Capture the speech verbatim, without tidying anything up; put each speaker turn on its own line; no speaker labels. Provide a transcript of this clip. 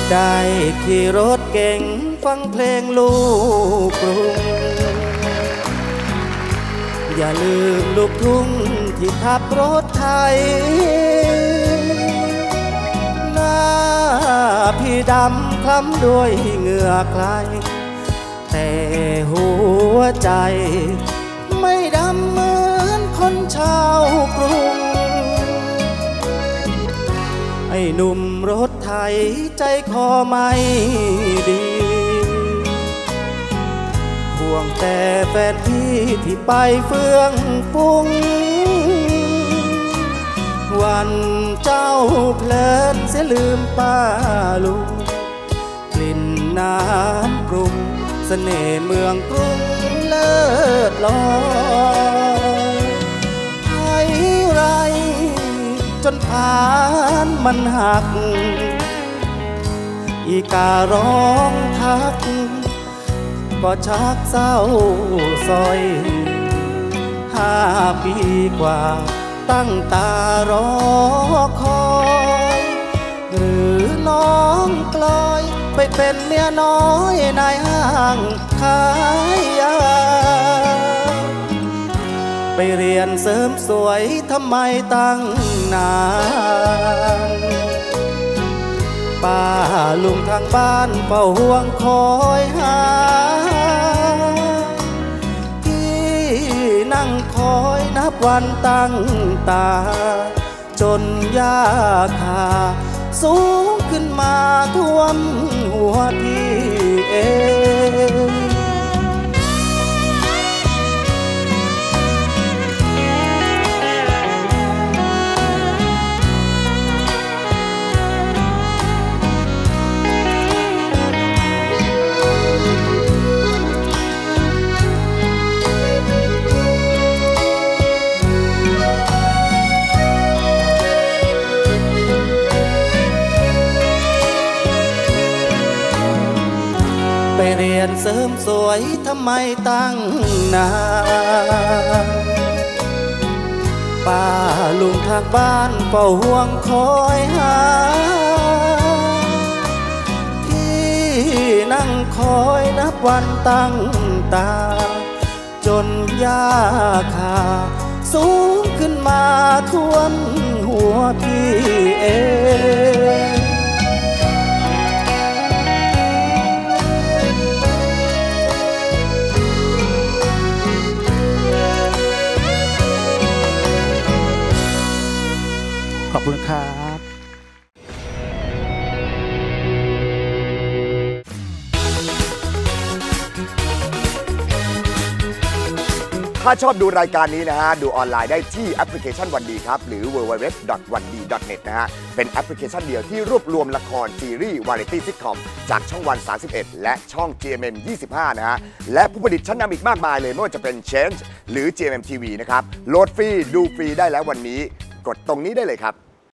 ได้ขี่รถเก่งฟังเพลงลูกกรุงอย่าลืมลูกทุ่งที่ขับรถไทยหน้าพี่ดำคล้ำด้วยเหงื่อใครแต่หัวใจไม่ดำเหมือนคนชาวกรุงไอ้หนุ่มรถไถใจคอไม่ดีห่วงแต่แฟนพี่ที่ไปเฟื่องฟุ้งวันเจ้าเพลินเสียลืมป้าลุงกลิ่นน้ำกรุงเสน่ห์เมืองกรุงเลิศลอยไทยไรจนผ่านมันหักอีการ้องทักก็ชักเศร้าซอยห้าปีกว่าตั้งตารอคอยหรือน้องกลอยไปเป็นเมียน้อยนายห้างขายยาไปเรียนเสริมสวยทำไมตั้งนานป้าลุงทางบ้านเฝ้าห่วงคอยหาที่นั่งคอยนับวันตั้งตาจนยาคาสูงขึ้นมาท่วมหัวที่เองไปเรียนเสริมสวยทำไมตั้งนานป้าลุงทางบ้านเฝ้าห่วงคอยหาที่นั่งคอยนับวันตั้งตาจนยาคาสูงขึ้นมาท่วมหัวพี่เองขอบคุณครับ
ถ้าชอบดูรายการนี้นะฮะดูออนไลน์ได้ที่แอปพลิเคชันวันดีครับหรือ ดับเบิลยู ดับเบิลยู ดับเบิลยู ดอท วันดี ดอท เน็ต นะฮะเป็นแอปพลิเคชันเดียวที่รวบรวมละครซีรีส์วาไรตี้ซิทคอมจากช่องวันสามสิบเอ็ดและช่อง จี เอ็ม เอ็ม ยี่สิบห้านะฮะและผู้ผลิตชั้นนำอีกมากมายเลยไม่ว่าจะเป็น Change หรือ จี เอ็ม เอ็ม ที วี นะครับโหลดฟรีดูฟรีได้แล้ววันนี้กดตรงนี้ได้เลยครับ